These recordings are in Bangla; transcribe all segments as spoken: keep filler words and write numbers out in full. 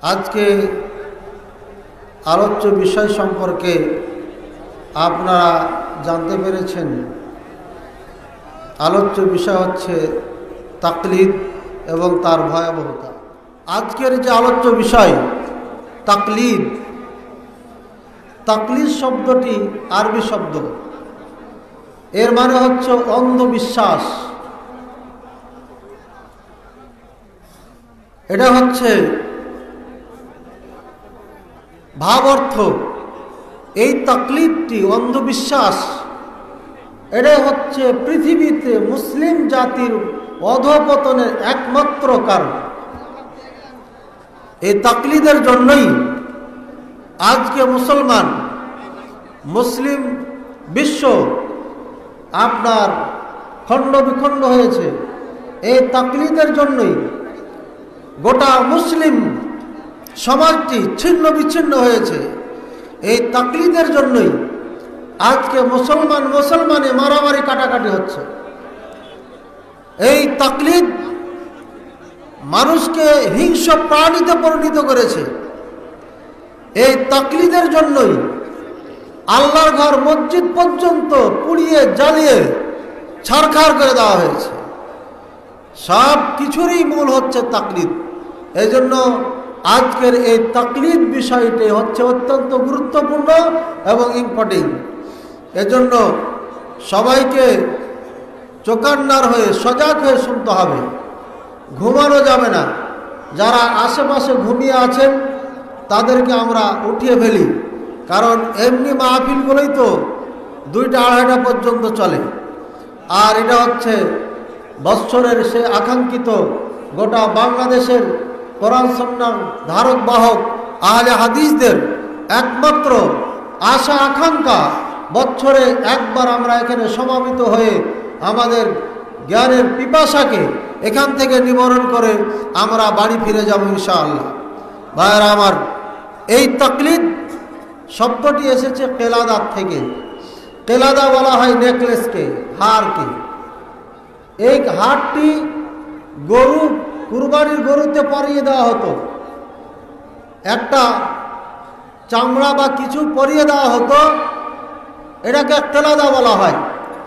আজকে আলোচ্য বিষয় সম্পর্কে আপনারা জানতে পেরেছেন। আলোচ্য বিষয় হচ্ছে তাকলিদ এবং তার ভয়াবহতা। আজকের যে আলোচ্য বিষয় তাকলিদ, তাকলিদ শব্দটি আরবি শব্দ, এর মানে হচ্ছে অন্ধবিশ্বাস। এটা হচ্ছে ভাব অর্থ। এই তাকলিদটি, অন্ধবিশ্বাস, এটা হচ্ছে পৃথিবীতে মুসলিম জাতির অধঃপতনের একমাত্র কারণ। এই তাকলিদের জন্যই আজকে মুসলমান, মুসলিম বিশ্ব আপনার খণ্ড বিখণ্ড হয়েছে। এই তাকলিদের জন্যই গোটা মুসলিম সমাজটি ছিন্ন বিচ্ছিন্ন হয়েছে। এই তাকলিদের জন্যই আজকে মুসলমান মুসলমানে মারামারি কাটাকাটি হচ্ছে। এই তাকলিদ মানুষকে হিংস্র প্রাণীতে পরিণত করেছে। এই তাকলিদের জন্যই আল্লাহর ঘর মসজিদ পর্যন্ত পুড়িয়ে জ্বালিয়ে ছারখার করে দেওয়া হয়েছে। সব কিছুরই মূল হচ্ছে তাকলিদ। এই জন্য আজকের এই তাকলিদ বিষয়টি হচ্ছে অত্যন্ত গুরুত্বপূর্ণ এবং ইম্পর্টেন্ট। এজন্য সবাইকে চোকান্নার হয়ে সজাগ হয়ে শুনতে হবে, ঘুমানো যাবে না। যারা আশেপাশে ঘুমিয়ে আছেন তাদেরকে আমরা উঠিয়ে ফেলি, কারণ এমনি মাহফিলগুলোই তো দুইটা আড়াইটা পর্যন্ত চলে। আর এটা হচ্ছে বৎসরের সে আকাঙ্ক্ষিত গোটা বাংলাদেশের কোরআন সুন্নাহর ধারক বাহক আহলে হাদিসদের একমাত্র আশা আকাঙ্ক্ষা, বছরে একবার আমরা এখানে সমাবেত হয়ে আমাদের জ্ঞানের পিপাসাকে এখান থেকে নিবারণ করে আমরা বাড়ি ফিরে যাব ইনশাআল্লাহ। ভাইরা আমার, এই তাকলিদ শব্দটি এসেছে কেলাদা থেকে। কেলাদা বলা হয় নেকলেসকে, হারকে। এই হারটি গরু, কুরবানির গরুতে পরিয়ে দেওয়া হতো। একটা চামড়া বা কিছু পরিয়ে দেওয়া হতো, এটাকে কেলাদা বলা হয়।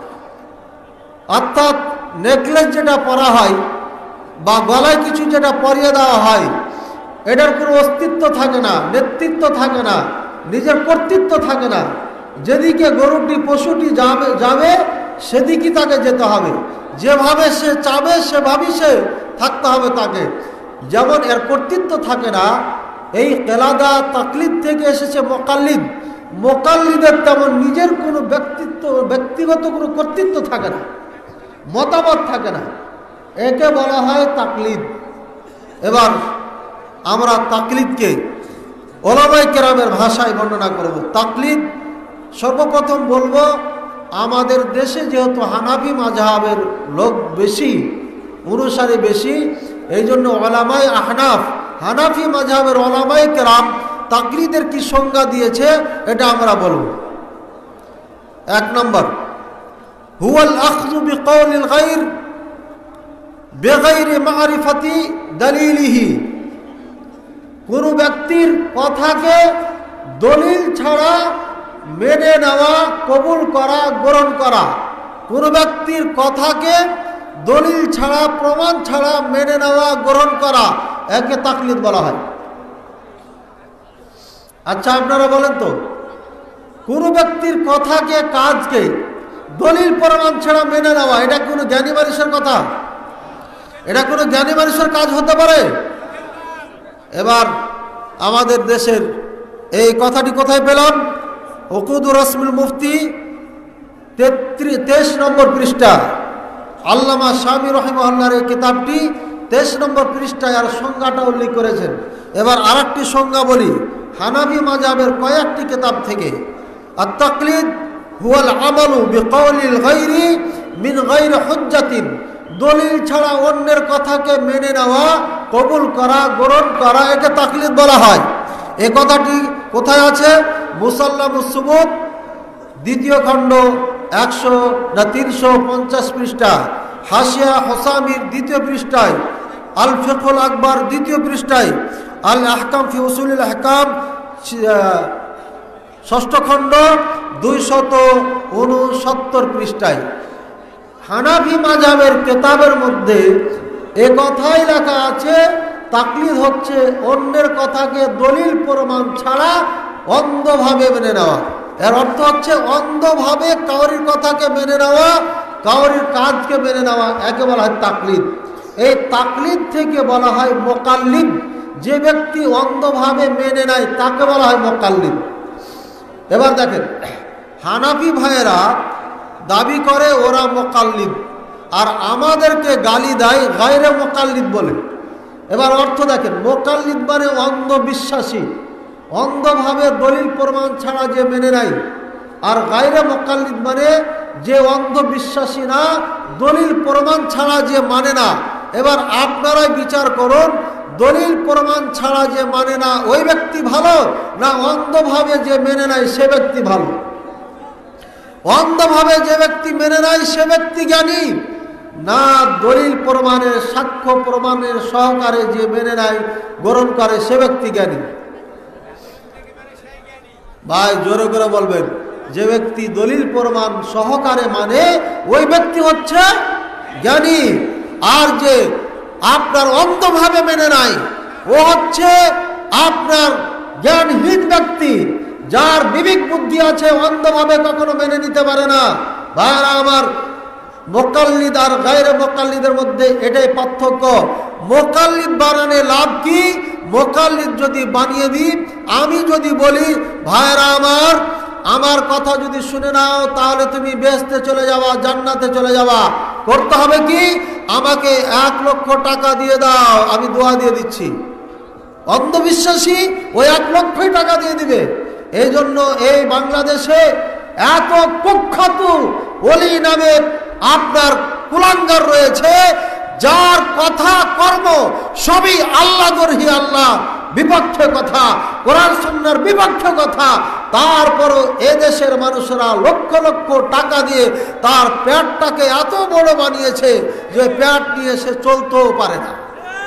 অর্থাৎ নেকলেস যেটা পরা হয় বা গলায় কিছু যেটা পরিয়ে দেওয়া হয়, এটার কোনো অস্তিত্ব থাকে না, নেতৃত্ব থাকে না, নিজের কর্তৃত্ব থাকে না। যেদিকে গরুটি পশুটি যাবে যাবে সেদিকে তাকে যেতে হবে। যেভাবে সে চাবে সেভাবেই সে থাকতে হবে তাকে। যেমন এর কর্তৃত্ব থাকে না, এই কেলাদা তাকলিদ থেকে এসেছে মোকাল্লিদ। মোকাল্লিদের তেমন নিজের কোনো ব্যক্তিত্ব, ব্যক্তিগত কোনো কর্তৃত্ব থাকে না, মতামত থাকে না। একে বলা হয় তাকলিদ। এবার আমরা তাকলিদকে ওলামায়ে কেরামের ভাষায় বর্ণনা করব। তাকলিদ সর্বপ্রথম বলবো, আমাদের দেশে যেহেতু হানাফি মাযহাবের লোক বেশি, অনুসারী বেশি, এই জন্য ওলামায়ে আহনাফ, হানাফি মাযহাবের ওলামায়ে কেরাম তাকলিদের কি সংজ্ঞা দিয়েছে এটা আমরা বলব। এক নম্বর, হুয়াল আখযু বিকাউলিল গায়র বিগাইরি মারিফাতি দালিলিহি। কোন ব্যক্তির কথাকে দলিল ছাড়া মেনে নেওয়া, কবুল করা, গ্রহণ করা। কোন ব্যক্তির কথাকে দলিল ছাড়া, প্রমাণ ছাড়া মেনে নেওয়া, গ্রহণ করা, একে তাকলিদ বলা হয়। আচ্ছা, আপনারা বলেন তো, কোন ব্যক্তির কথাকে, কাজকে দলিল প্রমাণ ছাড়া মেনে নেওয়া, এটা কোনো জ্ঞানী মানুষের কথা? এটা কোনো জ্ঞানী মানুষের কাজ হতে পারে? এবার আমাদের দেশের এই কথাটি কোথায় পেলাম? উকুদুর রসমুল মুফতি তেইশ নম্বর পৃষ্ঠা, আল্লামা শামী রাহিমাহুল্লাহর এই কিতাবটি তেইশ নম্বর পৃষ্ঠায় আর সংজ্ঞাটা উল্লেখ করেছেন। এবার আর একটি সংজ্ঞা বলি হানাফি মাযহাবের কয়েকটি কিতাব থেকে। আর তাকলিদ হুয়াল আমালু বিকাউলিল গায়রি মিন গায়রি হুজ্জাতিন। দলিল ছাড়া অন্যের কথাকে মেনে নেওয়া, কবুল করা, গ্রহণ করা, একে তাকলিদ বলা হয়। এ কথাটি কোথায় আছে? মুসাল্লামুস সুবুত দ্বিতীয় খণ্ড একশো না তিনশো পঞ্চাশ পৃষ্ঠা, হাসিয়া হোসামির দ্বিতীয় পৃষ্ঠায়, আল ফিকহুল আকবর দ্বিতীয় পৃষ্ঠায়, আল আহকাম ফি উসুলিল আহকাম ষষ্ঠ খণ্ড দুইশত উনসত্তর পৃষ্ঠায় হানাফি মাযহাবের কিতাবের মধ্যে এ কথাই লেখা আছে, তাকলিদ হচ্ছে অন্যের কথাকে দলিল প্রমাণ ছাড়া অন্ধভাবে মেনে নেওয়া। এর অর্থ হচ্ছে অন্ধভাবে কাউরির কথাকে মেনে নেওয়া, কাউরির কাজকে মেনে নেওয়া, একে বলা হয় তাকলিদ। এই তাকলিদ থেকে বলা হয় মুকাল্লিদ। যে ব্যক্তি অন্ধভাবে মেনে নেয় তাকে বলা হয় মুকাল্লিদ। এবার দেখেন, হানাফি ভাইয়েরা দাবি করে ওরা মুকাল্লিদ, আর আমাদেরকে গালি দেয় গায়রে মুকাল্লিদ বলে। এবার অর্থ দেখেন, মুকাল্লিদ মানে অন্ধবিশ্বাসী, অন্ধভাবে দলিল প্রমাণ ছাড়া যে মেনে নেয়, আর গায়রে মুকাল্লিদ মানে যে অন্ধবিশ্বাসী না, দলিল প্রমাণ ছাড়া যে মানে না। এবার আপনারাই বিচার করুন, দলিল প্রমাণ ছাড়া যে মানে না ওই ব্যক্তি ভালো, না অন্ধভাবে যে মেনে নেয় সে ব্যক্তি ভালো? অন্ধভাবে যে ব্যক্তি মেনে নেয় সে ব্যক্তি জ্ঞানী, না দলিল প্রমাণের সাক্ষ্য প্রমাণের সহকারে যে মেনে নেয় গ্রহণ করে সে ব্যক্তি জ্ঞানী? ভাই জোরে করে বলবেন, যে ব্যক্তি দলিল প্রমাণ সহকারে মানে ওই ব্যক্তি হচ্ছে জ্ঞানী, আর যে আপনার অন্ধভাবে মেনে নাই ও হচ্ছে আপনার জ্ঞানহীন ব্যক্তি, যার বিবেক বুদ্ধি আছে অন্ধভাবে কখনো মেনে নিতে পারে না। ভাইরা আমার, মুকাল্লিদ আর গায়রে মুকাল্লিদের মধ্যে এটাই পার্থক্য। মুকাল্লিদ বানানে লাভ কি? মুকাল্লিদ যদি বানিয়ে দিই, আমি যদি বলি ভাইরা আমার, আমার কথা যদি শুনে নাও তাহলে তুমি বেহেশতে চলে যাওয়া, জান্নাতে চলে যাওয়া, করতে হবে কি? আমাকে এক লক্ষ টাকা দিয়ে দাও, আমি দোয়া দিয়ে দিচ্ছি। অন্ধবিশ্বাসী ওই এক লক্ষই টাকা দিয়ে দিবে। এই জন্য এই বাংলাদেশে এত কুখ্যাত ওলি নামে আপনার কুলাঙ্গার রয়েছে, যার কথা কর্ম সবই আল্লাহ দরহি আল্লাহ বিপক্ষে কথা, কোরআন সুন্নাহর বিপক্ষে কথা। তারপরও এদেশের মানুষেরা লক্ষ লক্ষ টাকা দিয়ে তার পেটটাকে এত বড় বানিয়েছে যে পেট নিয়ে সে চলতেও পারে না।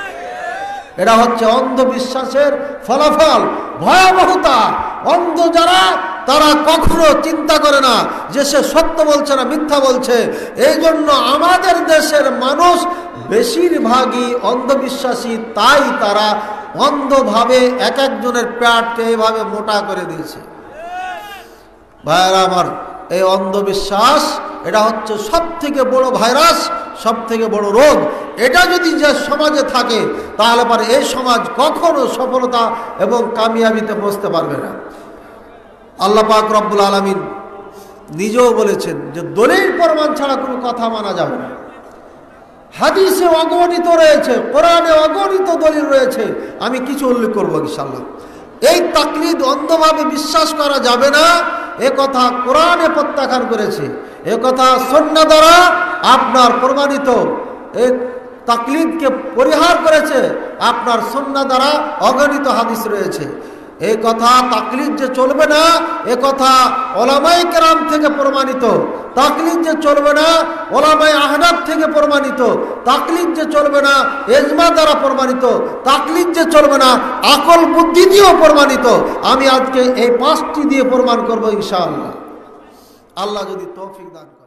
এটা হচ্ছে অন্ধবিশ্বাসের ফলাফল, ভয়াবহতা। অন্ধ যারা, তারা কখনো চিন্তা করে না যে সে সত্য বলছে না মিথ্যা বলছে। এই জন্য আমাদের দেশের মানুষ বেশিরভাগই অন্ধবিশ্বাসী, তাই তারা অন্ধভাবে এক একজনের পেটকে এইভাবে মোটা করে দিয়েছে। ভাইরা আমার, এই অন্ধবিশ্বাস এটা হচ্ছে সব থেকে বড় ভাইরাস, সব থেকে বড় রোগ। এটা যদি যে সমাজে থাকে তাহলে পরে এই সমাজ কখনো সফলতা এবং কামিয়াবিতে পৌঁছতে পারবে না। আল্লাহ পাক রব্বুল আলামিন নিজেও বলেছেন যে দলিল প্রমাণ ছাড়া কোনো কথা মানা যাবে না। হাদিসে অগণিত রয়েছে, কোরআনে অগণিত দলিল রয়েছে, আমি কিছু উল্লেখ করবো ইনশাআল্লাহ। এই তাকলিদ অন্ধভাবে বিশ্বাস করা যাবে না, এ কথা কোরআনে প্রত্যাখ্যান করেছে, এ কথা সুন্নাহ দ্বারা আপনার প্রমাণিত। এই তাকলিদকে পরিহার করেছে আপনার সুন্নাহ দ্বারা অগণিত হাদিস রয়েছে। এই কথা তাকলিদ যে চলবে না, এ কথা ওলামায়ে কেরাম থেকে প্রমাণিত। তাকলিদ যে চলবে না, ওলামায়ে আহনাফ থেকে প্রমাণিত। তাকলিদ যে চলবে না, ইজমা দ্বারা প্রমাণিত। তাকলিদ যে চলবে না, আকল বুদ্ধি দিয়েও প্রমাণিত। আমি আজকে এই পাঁচটি দিয়ে প্রমাণ করব ইনশাআল্লাহ, আল্লাহ যদি তৌফিক দান করেন।